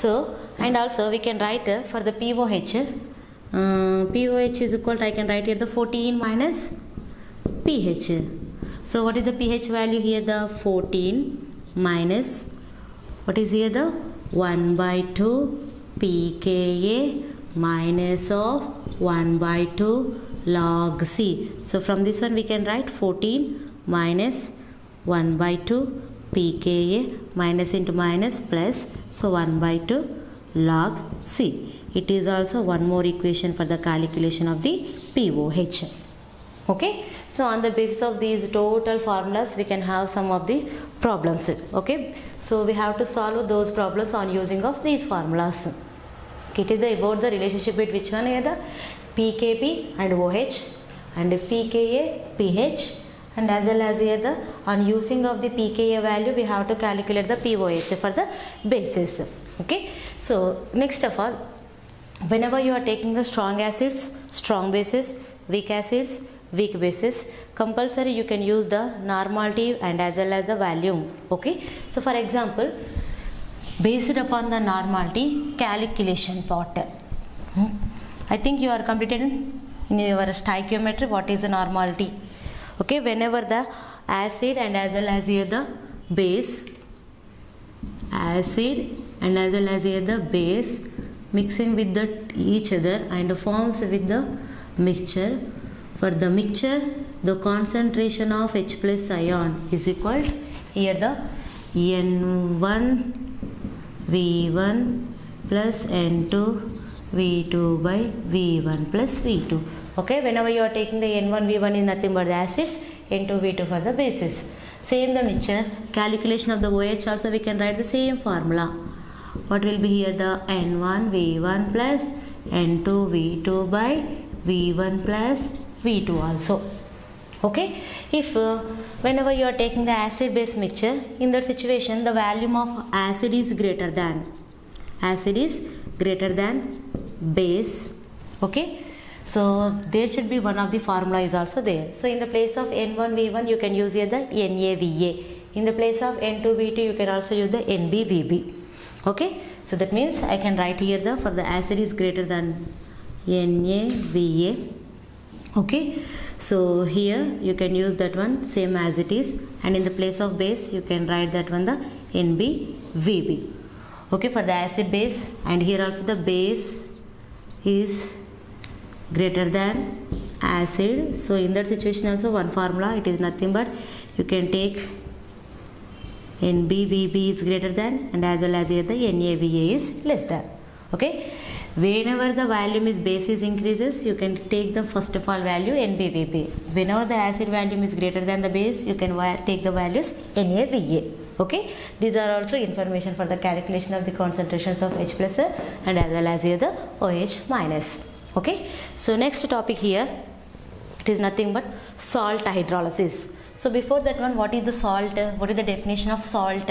So and also we can write for the POH. POH is equal to, I can write here the 14 minus pH. So what is the pH value here? The 14 minus, what is here? The 1 by 2 pKa minus of 1 by 2 log C. So from this one we can write 14 minus 1 by 2 pKa minus into minus plus, so 1 by 2 log C. It is also one more equation for the calculation of the POH. Okay, so on the basis of these total formulas we can have some of the problems. Okay, so we have to solve those problems on using of these formulas. Okay, it is about the relationship between which one here, the pKb and OH, and pKa, pH, and as well as here the on using of the pKa value we have to calculate the POH for the bases. Okay, so next of all, whenever you are taking the strong acids, strong bases, weak acids, weak bases, compulsory you can use the normality and as well as the volume. Okay, so for example, based upon the normality calculation part, I think you are completed in your stoichiometry what is the normality. Okay, whenever the acid and as well as here the base, acid and as well as here the base mixing with the each other and forms with the mixture. For the mixture, the concentration of H plus ion is equal to here the N1 V1 plus N2 V2 by V1 plus V2. Okay, whenever you are taking the N1 V1 is nothing but the acids, N2 V2 for the bases. Same the mixture, calculation of the OH also we can write the same formula. What will be here? The N1 V1 plus N2 V2 by V1 plus V2 also. Okay, if whenever you are taking the acid base mixture, in that situation the volume of acid is greater than base. Okay, so there should be one of the formula is also there. So in the place of N1 V1 you can use here the NaVa. In the place of N2 V2 you can also use the NbVb. Okay, so that means I can write here the for the acid is greater than NaVa. Okay, so here you can use that one same as it is, and in the place of base you can write that one the NbVb. Okay, for the acid base, and here also the base is greater than acid. So in that situation also one formula, it is nothing but you can take NbVb is greater than and as well as here the NaVa is less than. Okay, whenever the volume is base is increases, you can take the first of all value NbVb. Whenever the acid volume is greater than the base, you can take the values NaVa. Okay, these are also information for the calculation of the concentrations of H plus and as well as here the OH minus. Okay, so next topic here, it is nothing but salt hydrolysis. So before that one, what is the salt? What is the definition of salt?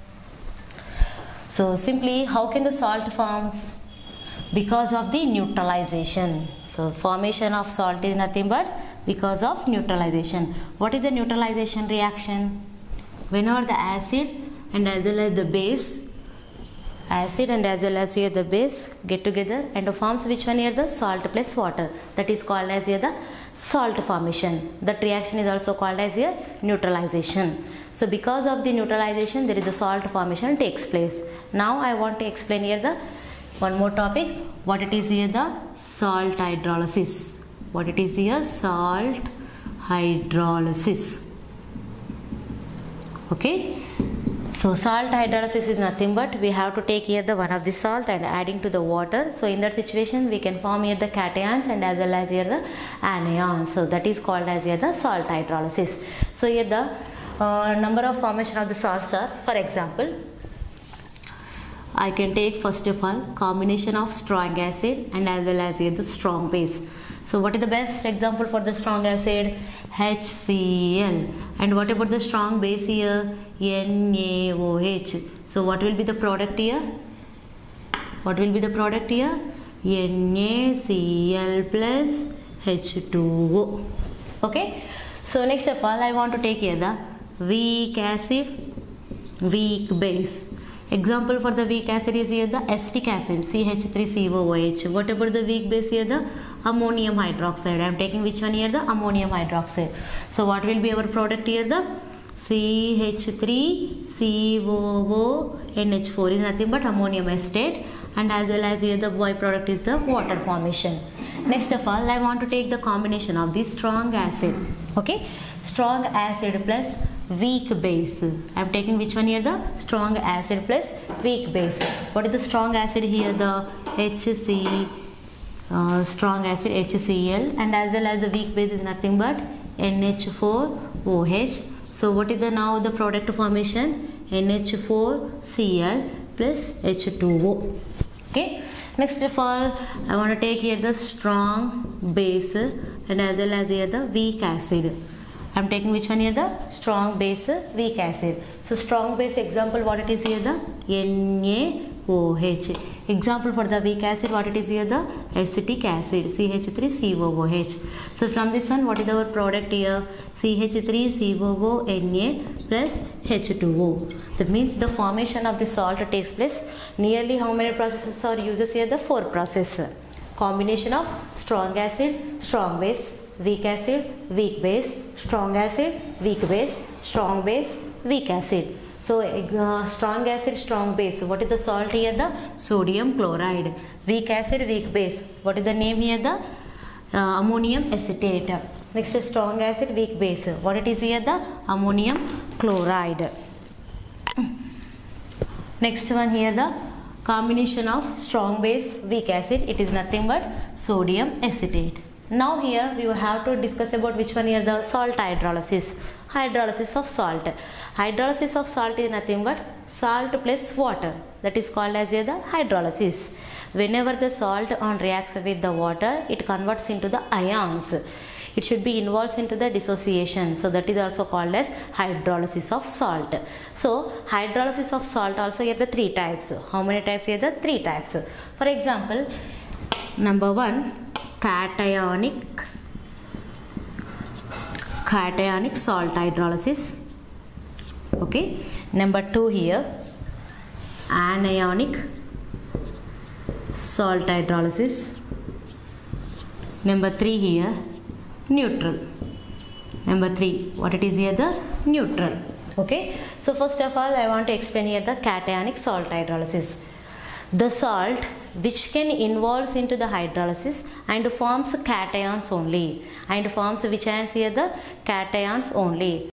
So simply, how can the salt forms? Because of the neutralization. So formation of salt is nothing but because of neutralization. What is the neutralization reaction? Whenever the acid and as well as the base, acid and as well as here the base get together and forms which one here? The salt plus water. That is called as here the salt formation. That reaction is also called as here neutralization. So because of the neutralization there is the salt formation takes place. Now I want to explain here the one more topic. What it is here? The salt hydrolysis. What it is here? Salt hydrolysis. Okay, so salt hydrolysis is nothing but we have to take here the one of the salt and adding to the water. So in that situation we can form here the cations and as well as here the anions. So that is called as here the salt hydrolysis. So here the number of formation of the salts are, for example, I can take first of all combination of strong acid and as well as here the strong base. So what is the best example for the strong acid? HCl. And what about the strong base here? NaOH. So what will be the product here? What will be the product here? NaCl plus H2O. Okay. So next of all I want to take here the weak acid, weak base. Example for the weak acid is here the acetic acid, CH3COOH. What about the weak base here? The ammonium hydroxide. I am taking which one here? The ammonium hydroxide. So what will be our product here? The CH3COONH4 is nothing but ammonium acetate, and as well as here the byproduct is the water formation. Next of all, I want to take the combination of this strong acid. Okay, strong acid plus weak base. I am taking which one here? The strong acid plus weak base. What is the strong acid here? The strong acid HCl, and as well as the weak base is nothing but NH4OH. So what is the now the product formation? NH4Cl plus H2O. Okay. Next of all, I want to take here the strong base and as well as here the weak acid. I am taking which one here? The strong base, weak acid. So strong base example, what it is here? The NaOH. Example for the weak acid, what it is here? The acetic acid, CH3COOH. So from this one, what is our product here? CH3COONA plus H2O. That means the formation of the salt takes place. Nearly how many processes are used here? The 4 processes. Combination of strong acid, strong base, weak acid, weak base, strong acid, weak base, strong base, weak acid. So strong acid, strong base. What is the salt here? The sodium chloride. Weak acid, weak base. What is the name here? The ammonium acetate. Next is strong acid, weak base. What it is here? The ammonium chloride. Next one here, the combination of strong base, weak acid. It is nothing but sodium acetate. Now here we will have to discuss about which one here? The salt hydrolysis. Hydrolysis of salt. Hydrolysis of salt is nothing but salt plus water. That is called as here the hydrolysis. Whenever the salt reacts with the water, it converts into the ions. It should be involved into the dissociation. So that is also called as hydrolysis of salt. So hydrolysis of salt also here the 3 types. How many types here? The 3 types. For example, number 1, cationic salt hydrolysis. Okay. Number 2 here, anionic salt hydrolysis. Number 3 here, neutral. Number 3, what it is here? The neutral. Okay. So first of all, I want to explain here the cationic salt hydrolysis. The salt which can involve into the hydrolysis and forms cations only, and forms which ions here? The cations only.